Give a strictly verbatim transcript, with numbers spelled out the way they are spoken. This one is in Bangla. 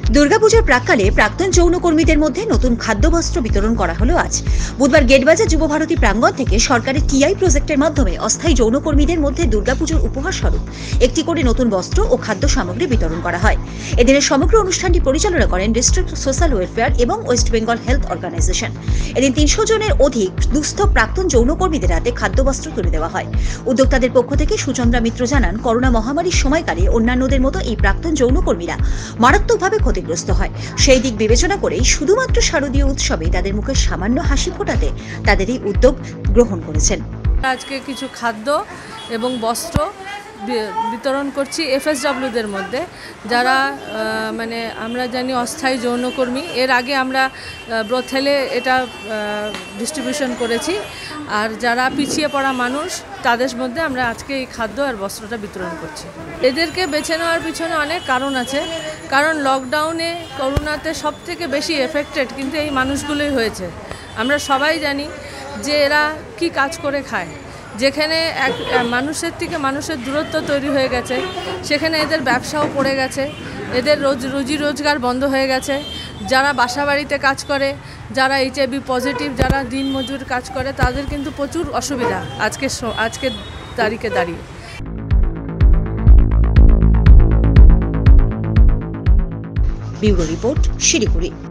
দুর্গাপূজার প্রাক্কালে প্রাক্তন যৌনকর্মীদের মধ্যে নতুন খাদ্যবস্ত্র বিতরণ করা হলো আজ। বুধবার গেটবাজার যুবভারতী প্রাঙ্গণ থেকে সরকারের টিআই প্রজেক্টের মাধ্যমে অস্থায়ী যৌনকর্মীদের মধ্যে দুর্গাপুজোর উপহার স্বরূপ একটি করে নতুন বস্ত্র ও খাদ্য সামগ্রী বিতরণ করা হয়। এদিনের সমগ্র অনুষ্ঠানটি পরিচালনা করেন ডিস্ট্রিক্ট সোশ্যাল ওয়েলফেয়ার এবং ওয়েস্ট বেঙ্গল হেলথ অর্গানাইজেশন। এদিন তিনশো জনের অধিক দুস্থ প্রাক্তন যৌনকর্মীদের হাতে খাদ্যবস্ত্র তুলে দেওয়া হয়। উদ্যোক্তাদের পক্ষ থেকে সুচন্দ্রা মিত্র জানান, করোনা মহামারীর সময়কালে অন্যান্যদের মতো এই প্রাক্তন যৌনকর্মীরা মারাত্মকভাবে ক্ষতিগ্রস্ত হয়। সেই দিক বিবেচনা করেই শুধুমাত্র শারদীয় উৎসবে তাদের মুখে সামান্য হাসি ফোটাতে তাদের এই উদ্যোগ গ্রহণ করেছেন। আজকে কিছু খাদ্য এবং বস্ত্র বিতরণ করছি এফএসডব্লিউদের মধ্যে, যারা মানে আমরা জানি অস্থায়ী যৌনকর্মী। এর আগে আমরা ব্রথেলে এটা ডিস্ট্রিবিউশন করেছি। আর যারা পিছিয়ে পড়া মানুষ, তাদের মধ্যে আমরা আজকে এই খাদ্য আর বস্ত্রটা বিতরণ করছি। এদেরকে বেছে নেওয়ার পিছনে অনেক কারণ আছে, কারণ লকডাউনে করোনাতে সব থেকে বেশি এফেক্টেড কিন্তু এই মানুষগুলোই হয়েছে। আমরা সবাই জানি যে এরা কি কাজ করে খায়। যেখানে এক মানুষের থেকে মানুষের দূরত্ব তৈরি হয়ে গেছে, সেখানে এদের ব্যবসাও পড়ে গেছে, এদের রোজ রুজি রোজগার বন্ধ হয়ে গেছে। যারা বাসা বাড়িতে কাজ করে, যারা এইচআইভি পজিটিভ, যারা দিন মজুর কাজ করে, তাদের কিন্তু প্রচুর অসুবিধা আজকে আজকের তারিখে দাঁড়িয়ে। Bureau report, Siliguri.